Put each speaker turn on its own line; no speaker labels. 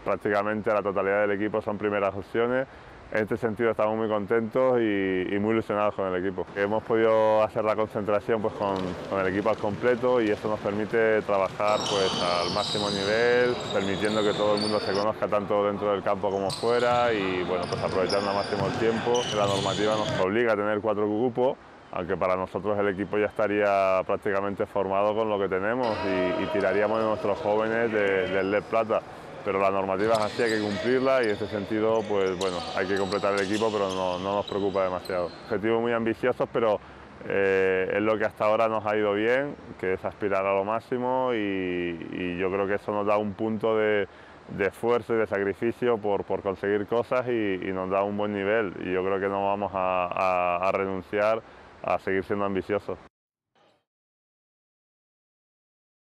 prácticamente la totalidad del equipo son primeras opciones. En este sentido estamos muy contentos y muy ilusionados con el equipo. Hemos podido hacer la concentración pues, con el equipo al completo y eso nos permite trabajar pues, al máximo nivel, permitiendo que todo el mundo se conozca tanto dentro del campo como fuera y bueno, pues, aprovechando al máximo el tiempo. La normativa nos obliga a tener 4 grupos, aunque para nosotros el equipo ya estaría prácticamente formado con lo que tenemos y tiraríamos de nuestros jóvenes del LED Plata. Pero la normativa es así, hay que cumplirla y en ese sentido, pues bueno, hay que completar el equipo, pero no nos preocupa demasiado. Objetivos muy ambiciosos, pero es lo que hasta ahora nos ha ido bien, que es aspirar a lo máximo y yo creo que eso nos da un punto de esfuerzo y de sacrificio por conseguir cosas y nos da un buen nivel y yo creo que no vamos a renunciar a seguir siendo ambiciosos.